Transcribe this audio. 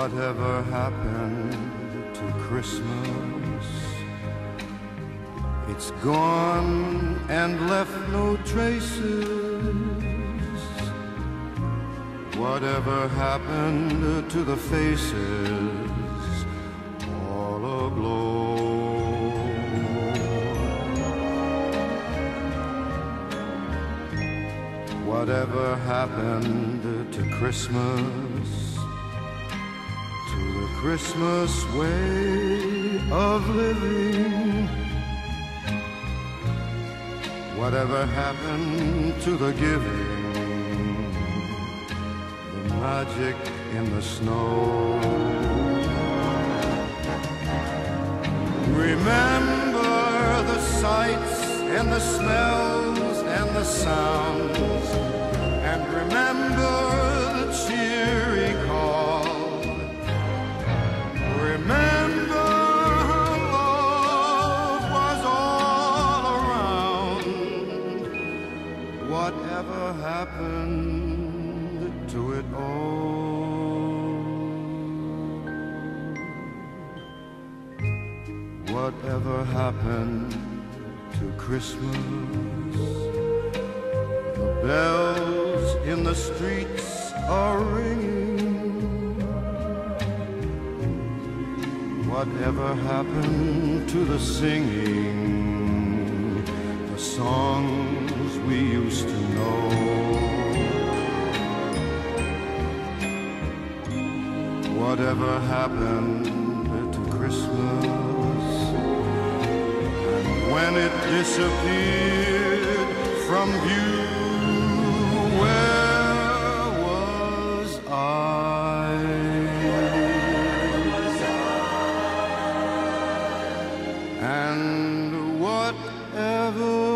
Whatever happened to Christmas? It's gone and left no traces. Whatever happened to the faces all aglow? Whatever happened to Christmas? To the Christmas way of living? Whatever happened to the giving? The magic in the snow? Remember the sights and the smells and the sounds, and remember the cheery call. Remember how love was all around. Whatever happened to it all? Whatever happened to Christmas? The bells in the streets are ringing. Whatever happened to the singing, the songs we used to know? Whatever happened to Christmas? And when it disappeared from view, where was I? And whatever